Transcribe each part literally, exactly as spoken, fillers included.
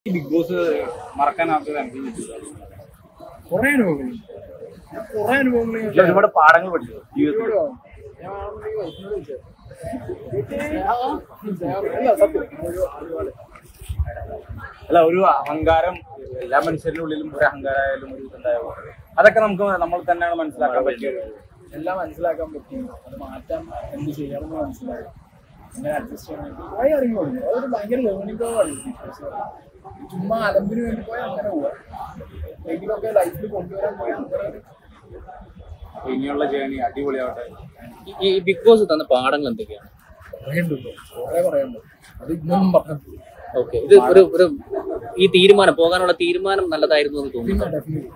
Big boss മറക്കാനാവാത്തത് എനിക്ക് കുറെ അനുഭവങ്ങൾ കുറെ അനുഭവങ്ങൾ ഒരുപാട് പാഠങ്ങൾ പഠിച്ചു ജീവിതത്തിൽ. അല്ല, ഒരു അഹങ്കാരം എല്ലാ മനുഷ്യരുടെ ഉള്ളിലും ഒരു അഹങ്കാരമായാലും ഒരു ഇതുണ്ടാവും. അതൊക്കെ നമുക്ക് നമ്മൾ തന്നെയാണ് മനസ്സിലാക്കാൻ പറ്റിയത്. എല്ലാം മനസ്സിലാക്കാൻ പറ്റും. അത് മാറ്റാൻ എന്ത് ചെയ്യണമെന്ന് മനസ്സിലാക്കാം. അങ്ങനെ അഡ്ജസ്റ്റ് ചെയ്യാൻ കുറെ അറിഞ്ഞു കൊടുക്കും. അതൊരു ഭയങ്കര ലേണിംഗ് കർവാണ്. ചുമ്മാ അലമ്പിന് വേണ്ടി പോയാൽ അങ്ങനെ പോവാം. എങ്കിലൊക്കെ ലൈഫിൽ കൊണ്ടുവരാൻ പോയാൽ അങ്ങനെ ഇനിയുള്ള ജേണി അടിപൊളിയാവട്ടെ. ഈ ബിഗ് ബോസ് തന്ന പാഠങ്ങൾ എന്തൊക്കെയാണ്? പറയണ്ടല്ലോ, കുറെ പറയാനുണ്ട്. അത് ഇന്നൊന്നും പറഞ്ഞു. ഓക്കെ, ഇത് ഒരു ഒരു ഈ തീരുമാനം പോകാനുള്ള തീരുമാനം നല്ലതായിരുന്നു എന്ന് തോന്നുന്നു. പിന്നെ ഡെഫിനറ്റ്ലി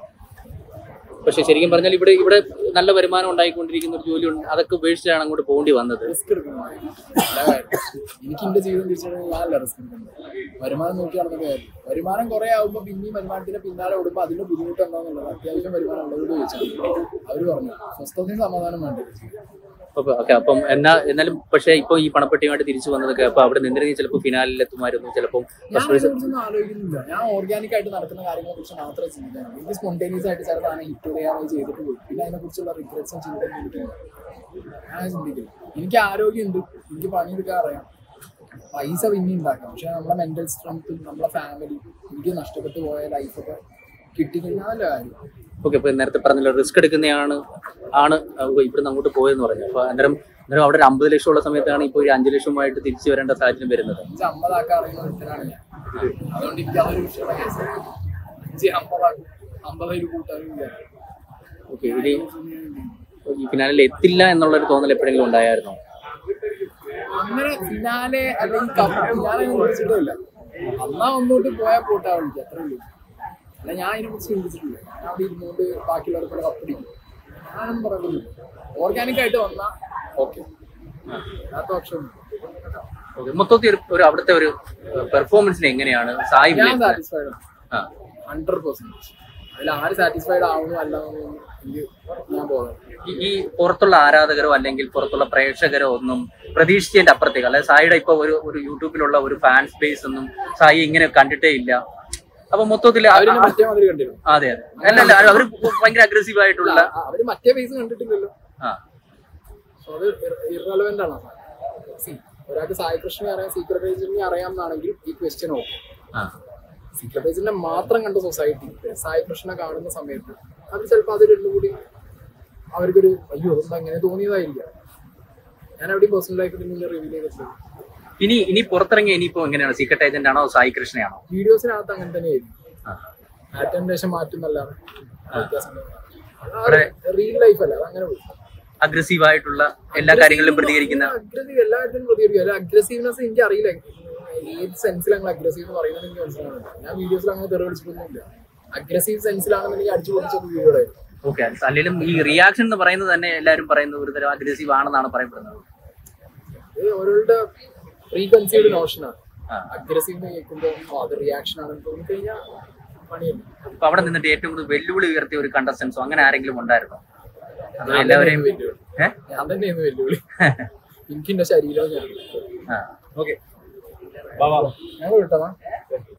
പക്ഷെ ശരിക്കും പറഞ്ഞാൽ ഇവിടെ ഇവിടെ നല്ല വരുമാനം ഉണ്ടായിക്കൊണ്ടിരിക്കുന്ന ഒരു ജോലി ഉണ്ട്, അതൊക്കെ ഉപേക്ഷിച്ചാണ് അങ്ങോട്ട് പോകേണ്ടി വന്നത്. റിസ്ക് എടുക്കണം. എല്ലാ കാര്യം എനിക്ക് എന്റെ ജീവിതം തിരിച്ചറിയാൻ ഞാനല്ല റിസ്ക് എടുക്കുന്നത്. വരുമാനം നോക്കി നടന്ന കാര്യം. വരുമാനം കുറെ ആകുമ്പോൾ പിന്നെയും വരുമാനത്തിന്റെ പിന്നാലെ ഓടുമ്പോൾ അതിന്റെ ബുദ്ധിമുട്ട് എന്താണെന്നുള്ളത് അത്യാവശ്യം വരുമാനം ഉള്ളവരോട് ചോദിച്ചാൽ അവര് പറഞ്ഞു സ്വസ്ഥതയും സമാധാനം വേണ്ടത്. ഓക്കെ, അപ്പം എന്നാ എന്നാലും പക്ഷേ ഇപ്പൊ ഈ പണപ്പെട്ടിയുമായിട്ട് തിരിച്ചു വന്നതൊക്കെ അപ്പൊ അവിടെ നിന്നിരുന്നെങ്കിൽ ചിലപ്പോൾ ഫിനാലിൽ എത്തുമായിരുന്നു. ചിലപ്പോൾ ഞാൻ അതിനെക്കുറിച്ചൊന്നും ആലോചിക്കുന്നില്ല. ഞാൻ ഓർഗാനിക് ആയിട്ട് നടക്കുന്ന കാര്യങ്ങളെ കുറിച്ച് മാത്രമേ ചിന്തിക്കാനുള്ളൂ. എനിക്ക് സ്പോണ്ടേനിയസ് ആയിട്ട് ചില സാധനം ഹിറ്റ് ചെയ്യാനായി ചെയ്തിട്ട് പോയി. പിന്നെ അതിനെ കുറിച്ചുള്ള റിഗ്രറ്റ്സും ചിന്തയും എനിക്കില്ല. ഞാൻ ചിന്തിക്കില്ല. എനിക്ക് ആരോഗ്യമുണ്ട്, എനിക്ക് പണിയെടുക്കാൻ അറിയാം, പൈസ പിന്നെ ഉണ്ടാക്കാം. പക്ഷെ നമ്മളെ മെന്റൽ സ്ട്രെങ്ത്തും നമ്മളെ ഫാമിലി എനിക്ക് നഷ്ടപ്പെട്ടു പോയ ലൈഫൊക്കെ കിട്ടിക്കഴിഞ്ഞാൽ നല്ല കാര്യം. ഓക്കെ, ഇപ്പൊ നേരത്തെ പറഞ്ഞല്ലോ റിസ്ക് എടുക്കുന്നതാണ് ആണ് ഇവിടുന്ന് അങ്ങോട്ട് പോയെന്ന് പറഞ്ഞു. അപ്പൊ അന്നേരം അന്നേരം അവിടെ ഒരു അമ്പത് ലക്ഷം ഉള്ള സമയത്താണ് ഇപ്പോൾ ഒരു അഞ്ചു ലക്ഷമായിട്ട് തിരിച്ചു വരേണ്ട സാഹചര്യം വരുന്നത്. അഞ്ച് അമ്പതാക്കാൻ അറിയുന്ന ഒരുത്തനാണ് ഞാൻ. അതുകൊണ്ട് എനിക്ക് അതൊരു വിഷയമുള്ള കേസാണ്. അഞ്ച് അമ്പതാക്കും അമ്പതിൽ കൂട്ടാനും ഇല്ല. ഓക്കെ, ഇനി ഈ ഫിനാലിൽ എത്തില്ല എന്നുള്ളൊരു തോന്നൽ എപ്പോഴെങ്കിലും ഉണ്ടായിരുന്നോ? അങ്ങനെ ഫിനാലെ അല്ലെങ്കിൽ കപ്പ് ഞാനങ്ങനെ വിളിച്ചിട്ടില്ല. അന്നാ ഒന്നോട്ട് പോയാൽ പോട്ടാ വിളിക്കുക, അത്രേ ഉള്ളൂ. അല്ല, ഞാൻ അതിനെ കുറിച്ച് ചിന്തിച്ചിട്ടില്ല. ഞാൻ അവിടെ ഇരുന്നുകൊണ്ട് ബാക്കിയുള്ളവർക്കുള്ള കപ്പടിക്കും ഞാനൊന്നും പറയുന്നില്ല. ഓർഗാനിക് ആയിട്ട് വന്നാൽ ഓക്കെ, അല്ലാത്ത പക്ഷം ഓക്കെ, മൊത്തത്തിൽ ഒരു ഒരു അവിടുത്തെ ഒരു പെർഫോമൻസിന് എങ്ങനെയാണ് സായി? ഞാൻ സാറ്റിസ്ഫൈഡ് ആണ് ഹൺഡ്രഡ് പെർസെന്റേജ്. അതിൽ ആര് സാറ്റിസ്ഫൈഡ് ആവുന്നു അല്ലാന്നൊന്നും എനിക്ക് ഞാൻ പോകുന്നത്. ഈ പുറത്തുള്ള ആരാധകരോ അല്ലെങ്കിൽ പുറത്തുള്ള പ്രേക്ഷകരോ ഒന്നും പ്രതീക്ഷിച്ചതിന്റെ അപ്പുറത്തേക്ക്, അല്ലെ സായിയുടെ ഇപ്പൊ ഒരു ഒരു യൂട്യൂബിലുള്ള ഒരു ഫാൻ സ്പേസ് ഒന്നും സായി ഇങ്ങനെ കണ്ടിട്ടേ ഇല്ല. അപ്പൊ മൊത്തത്തിൽ അവര് മറ്റേ മാതിരി കണ്ടിരുന്നു. അതെ അതെ, അല്ലല്ല, അവര് ഭയങ്കര അഗ്രസീവ് ആയിട്ടുള്ള അവര് മറ്റേ ഫേസ് കണ്ടിട്ടില്ലല്ലോ. ആ സോ അത് ഇറലവന്റ് ആണ്. സി ഒരാൾക്ക് സായി കൃഷ്ണനെ അറിയാം, സീക്രട്ട് ഏജന്റിനെ അറിയാം എന്നാണെങ്കിൽ ഈ ക്വസ്റ്റ്യൻ ഓക്കെ. സീക്രട്ട് ഏജന്റിനെ മാത്രം കണ്ട സൊസൈറ്റി സായി കൃഷ്ണനെ കാണുന്ന സമയത്ത് അവർ ചിലപ്പോൾ അത് രണ്ടും കൂടി അവർക്കൊരു അയ്യോ അതെന്താ അങ്ങനെ തോന്നിയതായിരിക്കാം. ഞാൻ എവിടെയും പേഴ്സണൽ ആയിട്ട് മുന്നേ റിവീൽ ചെയ്തിട്ടില്ല. ഇനി ഇനി പുറത്തിറങ്ങിയ ഇനിയിപ്പോ എങ്ങനെയാണ്? സീക്രട്ട് ഏജന്റ് ആണോ സായി കൃഷ്ണയാണോ? വീഡിയോസിനകത്ത് അങ്ങനെ തന്നെയായിരിക്കും. ആറ്റൻഡേഷൻ മാറ്റുന്നല്ലാതെ റിയൽ ലൈഫ് അല്ല, അത് അങ്ങനെ പോയി. അഗ്രസീവ് ആയിട്ടുള്ള എല്ലാ കാര്യങ്ങളിലും പ്രതികരിക്കുന്ന അഗ്രസീവ് എല്ലാത്തിനും പ്രതികരിക്കും. അല്ല, അഗ്രസീവ്നെസ് എനിക്ക് അറിയില്ല ഏത് സെൻസിൽ അങ്ങനെ അഗ്രസീവ് എന്ന് പറയുന്നത് എനിക്ക് മനസ്സിലാവുന്നില്ല. ഞാൻ വീഡിയോസിൽ അങ്ങനെ തെറി വിളിച്ചിട്ടൊന്നുമില്ല. അഗ്രസീവ് സെൻസിലാണെന്ന് എനിക്ക് അടിച്ചു പൊളിച്ചത് വീഡിയോയുടെ. ഓക്കെ, അല്ലെങ്കിലും ഈ റിയാക്ഷൻ എന്ന് പറയുന്നത് തന്നെ എല്ലാവരും പറയുന്നത് ഒരു തരം അഗ്രസീവ് ആണെന്നാണ് പറയപ്പെടുന്നത്. ഓരോരുടെ പ്രീ കൺസീവ്ഡ് നോഷനാണ്. അഗ്രസീവ് കേൾക്കുമ്പോൾ അത് റിയാക്ഷൻ ആണെന്ന് തോന്നിക്കഴിഞ്ഞാൽ പണിയല്ല. അപ്പൊ അവിടെ നിന്നിട്ട് ഏറ്റവും കൂടുതൽ വെല്ലുവിളി ഉയർത്തിയ ഒരു കണ്ടസ്റ്റൻസോ അങ്ങനെ ആരെങ്കിലും ഉണ്ടായിരുന്നോ? എല്ലാവരെയും ഞാൻ തന്നെയായിരുന്നു വെല്ലുവിളി. എനിക്ക് എന്റെ ശരീരം ഞാൻ ഓക്കെ ഞങ്ങൾ വിട്ടതാ.